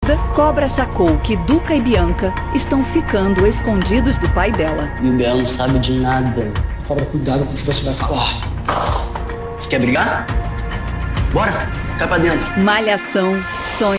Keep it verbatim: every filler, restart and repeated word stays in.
Cobra sacou que Duca e Bianca estão ficando escondidos do pai dela. E o Biel não sabe de nada. Cobra, cuidado com o que você vai falar. Você quer brigar? Bora, cai pra dentro. Malhação, sonho.